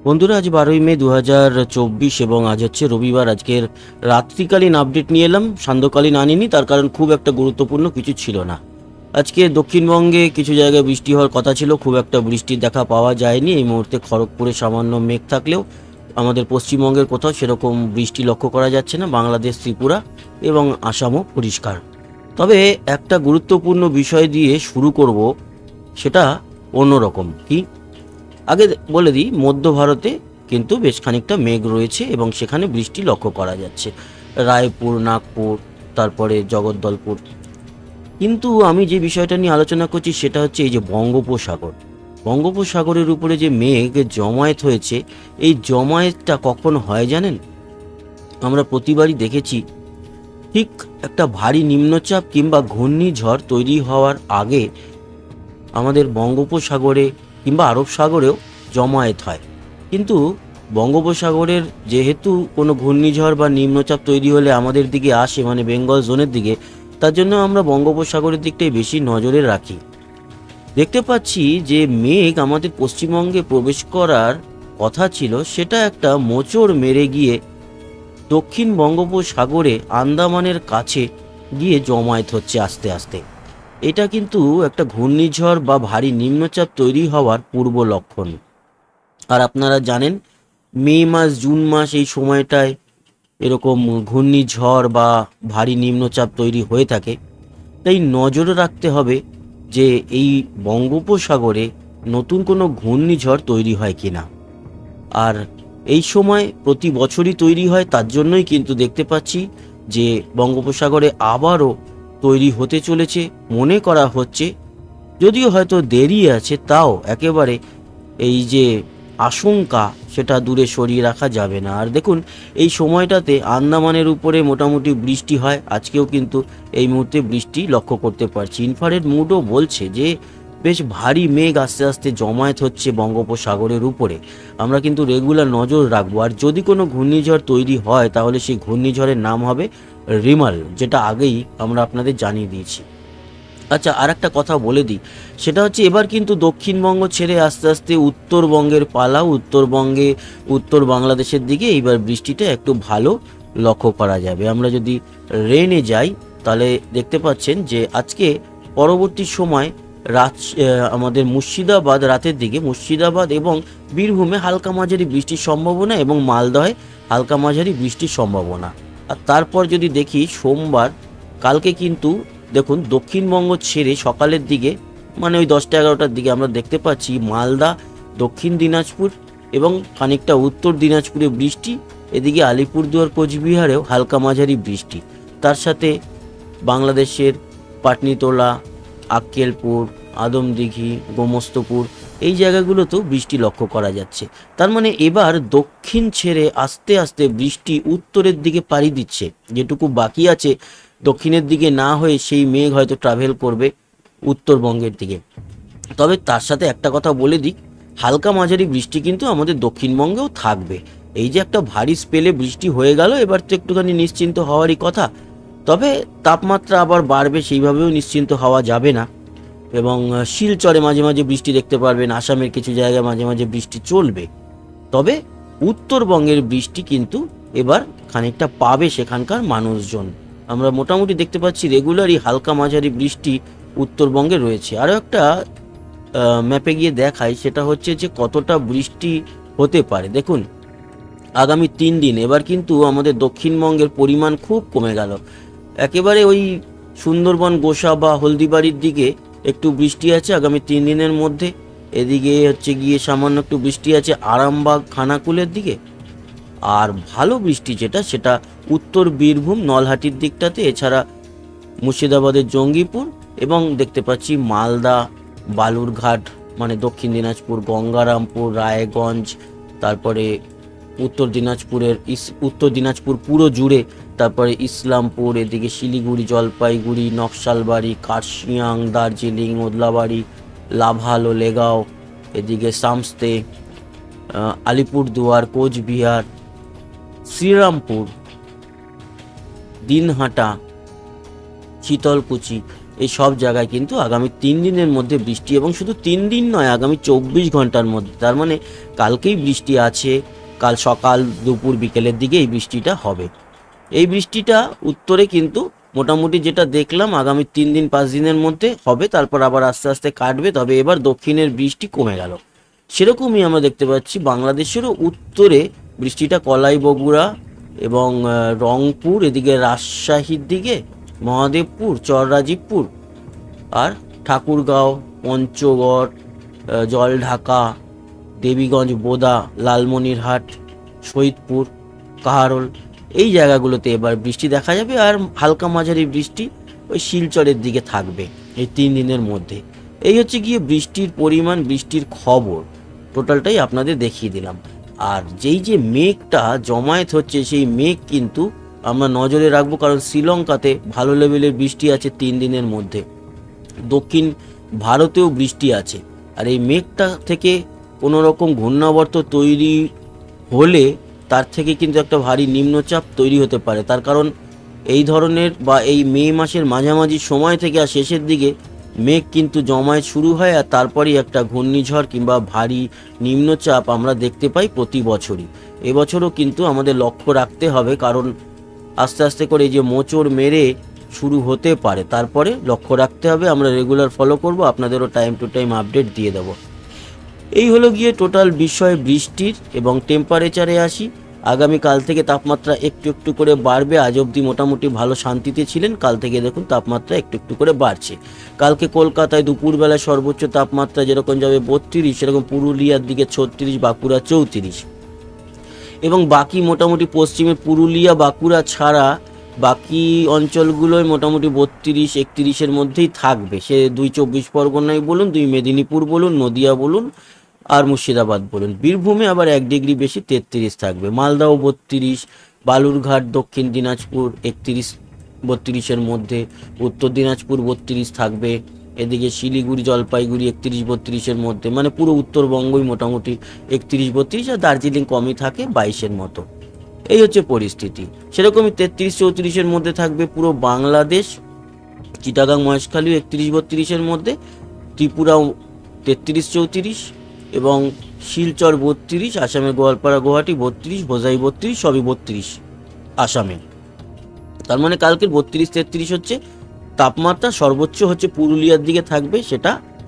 বন্ধুরা, আজ 12ই মে 2024 এবং আজ হচ্ছে রবিবার। আজকের রাত্রিকালীন আপডেট নিয়ে এলাম, সান্ধ্যকালীন আনিনি, তার কারণ খুব একটা গুরুত্বপূর্ণ কিছু ছিল না। আজকে দক্ষিণবঙ্গে কিছু জায়গায় বৃষ্টি হওয়ার কথা ছিল, খুব একটা বৃষ্টির দেখা পাওয়া যায়নি। এই মুহূর্তে খড়গপুরে সামান্য মেঘ থাকলেও আমাদের পশ্চিমবঙ্গের কোথাও সেরকম বৃষ্টি লক্ষ্য করা যাচ্ছে না। বাংলাদেশ, ত্রিপুরা এবং আসামও পরিষ্কার। তবে একটা গুরুত্বপূর্ণ বিষয় দিয়ে শুরু করব, সেটা অন্যরকম। কি, আগে বলে দিই, মধ্য ভারতে কিন্তু বেশ খানিকটা মেঘ রয়েছে এবং সেখানে বৃষ্টি লক্ষ্য করা যাচ্ছে। রায়পুর, নাগপুর, তারপরে জগদ্দলপুর। কিন্তু আমি যে বিষয়টা নিয়ে আলোচনা করছি সেটা হচ্ছে এই যে বঙ্গোপসাগর। বঙ্গোপসাগরের উপরে যে মেঘ জমায়েত হয়েছে, এই জমায়েতটা কখন হয় জানেন? আমরা প্রতিবারই দেখেছি, ঠিক একটা ভারী নিম্নচাপ কিংবা ঘূর্ণিঝড় তৈরি হওয়ার আগে আমাদের বঙ্গোপসাগরে কিংবা আরব সাগরেও জমায়েত হয়। কিন্তু বঙ্গোপসাগরের যেহেতু কোনো ঘূর্ণিঝড় বা নিম্নচাপ তৈরি হলে আমাদের দিকে আসে, মানে বেঙ্গল জোনের দিকে, তার জন্য আমরা বঙ্গোপসাগরের দিকটাই বেশি নজরে রাখি। দেখতে পাচ্ছি যে মেঘ আমাদের পশ্চিমবঙ্গে প্রবেশ করার কথা ছিল, সেটা একটা মোচড় মেরে গিয়ে দক্ষিণ বঙ্গোপসাগরে আন্দামানের কাছে গিয়ে জমায়েত হচ্ছে আস্তে আস্তে। এটা কিন্তু একটা ঘূর্ণিঝড় বা ভারী নিম্নচাপ তৈরি হওয়ার পূর্ব লক্ষণ। আর আপনারা জানেন, মে মাস, জুন মাস, এই সময়টায় এরকম ঘূর্ণিঝড় বা ভারী নিম্নচাপ তৈরি হয়ে থাকে। তাই নজর রাখতে হবে যে এই বঙ্গোপসাগরে নতুন কোনো ঘূর্ণিঝড় তৈরি হয় কিনা। আর এই সময় প্রতি বছরই তৈরি হয়, তার জন্যই কিন্তু দেখতে পাচ্ছি যে বঙ্গোপসাগরে আবারও তৈরি হতে চলেছে মনে করা হচ্ছে। যদিও হয়তো দেরি আছে, তাও একেবারে এই যে আশঙ্কা, সেটা দূরে সরিয়ে রাখা যাবে না। আর দেখুন, এই সময়টাতে আন্দামানের উপরে মোটামুটি বৃষ্টি হয়। আজকেও কিন্তু এই মুহূর্তে বৃষ্টি লক্ষ্য করতে পারছি। ইনফ্রারেড মুডও বলছে যে বেশ ভারী মেঘ আস্তে আস্তে জমায়েত হচ্ছে বঙ্গোপসাগরের উপরে। আমরা কিন্তু রেগুলার নজর রাখবো। আর যদি কোনো ঘূর্ণিঝড় তৈরি হয়, তাহলে সেই ঘূর্ণিঝড়ের নাম হবে রিমাল, যেটা আগেই আমরা আপনাদের জানিয়ে দিয়েছি। আচ্ছা, আর একটা কথা বলে দিই, সেটা হচ্ছে এবার কিন্তু দক্ষিণবঙ্গ ছেড়ে আস্তে আস্তে উত্তরবঙ্গের পালা। উত্তরবঙ্গে, উত্তর বাংলাদেশের দিকে এইবার বৃষ্টিটা একটু ভালো লক্ষ্য করা যাবে। আমরা যদি রেনে যাই, তাহলে দেখতে পাচ্ছেন যে আজকে পরবর্তী সময় আমাদের মুর্শিদাবাদ, রাতের দিকে মুর্শিদাবাদ এবং বীরভূমে হালকা মাঝারি বৃষ্টির সম্ভাবনা এবং মালদহে হালকা মাঝারি বৃষ্টির সম্ভাবনা। আর তারপর যদি দেখি সোমবার, কালকে কিন্তু দেখুন দক্ষিণবঙ্গ ছেড়ে সকালের দিকে, মানে ওই 10টা-11টার দিকে আমরা দেখতে পাচ্ছি মালদা, দক্ষিণ দিনাজপুর এবং খানিকটা উত্তর দিনাজপুরে বৃষ্টি। এদিকে আলিপুরদুয়ার, কোচবিহারেও হালকা মাঝারি বৃষ্টি। তার সাথে বাংলাদেশের পাটনিতোলা, আক্কেলপুর, আদমদিঘি, গোমস্তপুর, এই জায়গাগুলোতেও বৃষ্টি লক্ষ্য করা যাচ্ছে। তার মানে এবার দক্ষিণ ছেড়ে আস্তে আস্তে বৃষ্টি উত্তরের দিকে পাড়ি দিচ্ছে। যেটুকু বাকি আছে দক্ষিণের দিকে না হয়ে, সেই মেঘ হয়তো ট্রাভেল করবে উত্তরবঙ্গের দিকে। তবে তার সাথে একটা কথা বলে দিই, হালকা মাঝারি বৃষ্টি কিন্তু আমাদের দক্ষিণবঙ্গেও থাকবে। এই যে একটা ভারী স্পেলে বৃষ্টি হয়ে গেল, এবার তো একটুখানি নিশ্চিন্ত হওয়ারই কথা। তবে তাপমাত্রা আবার বাড়বে, সেইভাবেও নিশ্চিন্ত হওয়া যাবে না। এবং শিলচরে মাঝে মাঝে বৃষ্টি দেখতে পারবেন, আসামের কিছু জায়গায় মাঝে মাঝে বৃষ্টি চলবে। তবে উত্তরবঙ্গের বৃষ্টি কিন্তু এবার খানিকটা পাবে সেখানকার মানুষজন। আমরা মোটামুটি দেখতে পাচ্ছি রেগুলারই হালকা মাঝারি বৃষ্টি উত্তরবঙ্গে রয়েছে। আরও একটা ম্যাপে গিয়ে দেখাই, সেটা হচ্ছে যে কতটা বৃষ্টি হতে পারে। দেখুন, আগামী 3 দিন এবার কিন্তু আমাদের দক্ষিণবঙ্গের পরিমাণ খুব কমে গেল। একেবারে ওই সুন্দরবন, গোসা বা হলদিবাড়ির দিকে একটু বৃষ্টি আছে আগামী 3 দিনের মধ্যে। এদিকে হচ্ছে গিয়ে সামান্য একটু বৃষ্টি আছে আরামবাগ, খানাকুলের দিকে। আর ভালো বৃষ্টি যেটা, সেটা উত্তর বীরভূম, নলহাটির দিকটাতে, এছাড়া মুর্শিদাবাদের জঙ্গিপুর এবং দেখতে পাচ্ছি মালদা, বালুরঘাট, মানে দক্ষিণ দিনাজপুর, গঙ্গারামপুর, রায়গঞ্জ, তারপরে উত্তর দিনাজপুর পুরো জুড়ে, তারপরে ইসলামপুর, এদিকে শিলিগুড়ি, জলপাইগুড়ি, নকশালবাড়ি, কার্শিয়াং, দার্জিলিং, ওদলাবাড়ি, লাভাল ও লেগাও, এদিকে সামস্তে, আলিপুরদুয়ার, কোচবিহার, শ্রীরামপুর, দিনহাটা, শীতলকুচি, এই সব জায়গায় কিন্তু আগামী 3 দিনের মধ্যে বৃষ্টি, এবং শুধু 3 দিন নয়, আগামী 24 ঘন্টার মধ্যে, তার মানে কালকেই বৃষ্টি আছে। কাল সকাল দুপুর বিকেলের দিকে এই বৃষ্টিটা হবে। এই বৃষ্টিটা উত্তরে কিন্তু মোটামুটি যেটা দেখলাম আগামী 3 দিন 5 দিনের মধ্যে হবে, তারপর আবার আস্তে আস্তে কাটবে। তবে এবার দক্ষিণের বৃষ্টি কমে গেল। সেরকমই আমরা দেখতে পাচ্ছি বাংলাদেশেরও উত্তরে বৃষ্টিটা কলাই বগুড়া এবং রংপুর, এদিকে রাজশাহীর দিকে, মহাদেবপুর, চররাজীবপুর আর ঠাকুরগাঁও, পঞ্চগড়, জলঢাকা, দেবীগঞ্জ, বোদা, লালমনিরহাট, শহীদপুর, কাহারোল, এই জায়গাগুলোতে এবার বৃষ্টি দেখা যাবে। আর হালকা মাঝারি বৃষ্টি ওই শিলচরের দিকে থাকবে এই 3 দিনের মধ্যে। এই হচ্ছে গিয়ে বৃষ্টির পরিমাণ, বৃষ্টির খবর টোটালটাই আপনাদের দেখিয়ে দিলাম। আর যেই যে মেঘটা জমায়েত হচ্ছে, সেই মেঘ কিন্তু আমরা নজরে রাখবো, কারণ শ্রীলঙ্কাতে ভালো লেভেলের বৃষ্টি আছে 3 দিনের মধ্যে। দক্ষিণ ভারতেও বৃষ্টি আছে। আর এই মেঘটা থেকে কোনো রকম ঘূর্ণাবর্ত তৈরি হলে তার থেকে কিন্তু একটা ভারী নিম্নচাপ তৈরি হতে পারে। তার কারণ এই ধরনের বা এই মে মাসের মাঝামাঝি সময় থেকে আর শেষের দিকে মেঘ কিন্তু জমায়েত শুরু হয়, আর তারপরেই একটা ঘূর্ণিঝড় কিংবা ভারী নিম্নচাপ আমরা দেখতে পাই প্রতি বছরই। এবছরও কিন্তু আমাদের লক্ষ্য রাখতে হবে, কারণ আস্তে আস্তে করে এই যে মোচড় মেরে শুরু হতে পারে, তারপরে লক্ষ্য রাখতে হবে। আমরা রেগুলার ফলো করব, আপনাদেরও টাইম টু টাইম আপডেট দিয়ে দেব। এই হলো গিয়ে টোটাল বিষয় বৃষ্টির। এবং টেম্পারেচারে আসি, আগামীকাল থেকে তাপমাত্রা একটু একটু করে বাড়বে। আজ অবধি মোটামুটি ভালো শান্তিতে ছিলেন, কাল থেকে দেখুন তাপমাত্রা একটু একটু করে বাড়ছে। কালকে কলকাতায় দুপুরবেলা সর্বোচ্চ তাপমাত্রা যেরকম যাবে 32, সেরকম পুরুলিয়ার দিকে 36, বাঁকুড়া 34, এবং বাকি মোটামুটি পশ্চিমে পুরুলিয়া বাঁকুড়া ছাড়া বাকি অঞ্চলগুলোয় মোটামুটি 32, 31-এর মধ্যেই থাকবে। সে 2 24 পরগনায় বলুন, 2 মেদিনীপুর বলুন, নদিয়া বলুন আর মুর্শিদাবাদ বলুন। বীরভূমে আবার 1 ডিগ্রি বেশি 33 থাকবে। মালদাও 32, বালুরঘাট, দক্ষিণ দিনাজপুর 31, 32-এর মধ্যে, উত্তর দিনাজপুর 32 থাকবে। এদিকে শিলিগুড়ি, জলপাইগুড়ি 31, 32-এর মধ্যে, মানে পুরো উত্তরবঙ্গই মোটামুটি 31, 32, আর দার্জিলিং কমই থাকে 22-এর মতো। এই হচ্ছে পরিস্থিতি। সেরকমই 33, 34-এর মধ্যে থাকবে পুরো বাংলাদেশ। চিটাগাং, মহেশখালী 31, 32-এর মধ্যে, ত্রিপুরাও 33, 34, এবং শিলচর 32, আসামে গোয়ালপাড়া, গুয়াহাটি 32, ভোজাই 32, সবই 32 আসামে। তার মানে কালকের 32, 33 হচ্ছে তাপমাত্রা। সর্বোচ্চ হচ্ছে পুরুলিয়ার দিকে থাকবে, সেটা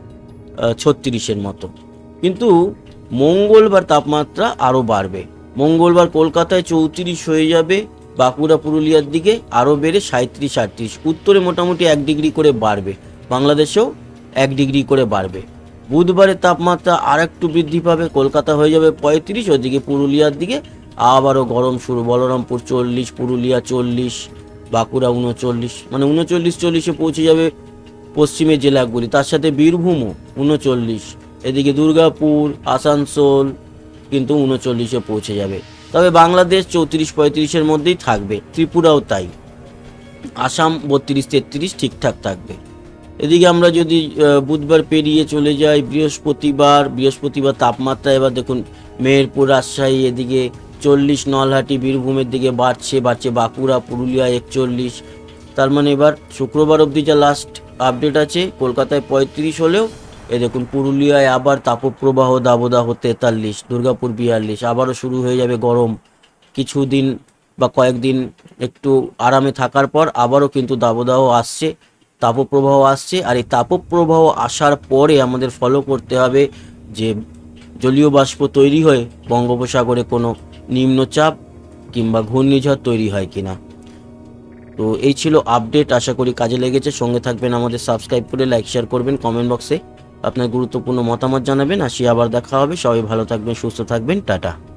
36-এর মতো। কিন্তু মঙ্গলবার তাপমাত্রা আরও বাড়বে। মঙ্গলবার কলকাতায় 34 হয়ে যাবে, বাঁকুড়া পুরুলিয়ার দিকে আরও বেড়ে 37, 38। উত্তরে মোটামুটি 1 ডিগ্রি করে বাড়বে, বাংলাদেশেও 1 ডিগ্রি করে বাড়বে। বুধবারের তাপমাত্রা আর একটু বৃদ্ধি পাবে, কলকাতা হয়ে যাবে 35, ওদিকে পুরুলিয়ার দিকে আবারও গরম শুরু। বলরামপুর 40, পুরুলিয়া 40, বাঁকুড়া 39, মানে 39, 40-এ পৌঁছে যাবে পশ্চিমের জেলাগুলি। তার সাথে বীরভূমও 39, এদিকে দুর্গাপুর, আসানসোল কিন্তু 39-এ পৌঁছে যাবে। তবে বাংলাদেশ 34, 35-এর মধ্যেই থাকবে। ত্রিপুরাও তাই। আসাম 32, 33 ঠিকঠাক থাকবে। এদিকে আমরা যদি বুধবার পেরিয়ে চলে যাই বৃহস্পতিবার তাপমাত্রা এবার দেখুন, মেহেরপুর, রাজশাহী এদিকে 40, নলহাটি, বীরভূমের দিকে বাড়ছে, বাঁকুড়া, পুরুলিয়া 41। তার মানে এবার শুক্রবার অবধি যা লাস্ট আপডেট আছে, কলকাতায় 35 হলেও এ দেখুন পুরুলিয়ায় আবার তাপপ্রবাহ, দাবদাহ 43, দুর্গাপুর 42। আবারও শুরু হয়ে যাবে গরম। কিছুদিন বা কয়েকদিন একটু আরামে থাকার পর আবারও কিন্তু দাবদাহ আসছে, তাপপ্রবাহ আসছে। আর এই তাপপ্রবাহ আসার পরে আমাদের ফলো করতে হবে যে জলীয় বাষ্প তৈরি হয়ে বঙ্গোপসাগরে কোনো নিম্নচাপ কিংবা ঘূর্ণিঝড় তৈরি হয় কিনা। তো এই ছিল আপডেট, আশা করি কাজে লেগেছে। সঙ্গে থাকবেন, আমাদের সাবস্ক্রাইব করে লাইক শেয়ার করবেন, কমেন্ট বক্সে আপনার গুরুত্বপূর্ণ মতামত জানাবেন। আসি, আবার দেখা হবে। সবাই ভালো থাকবেন, সুস্থ থাকবেন, টাটা।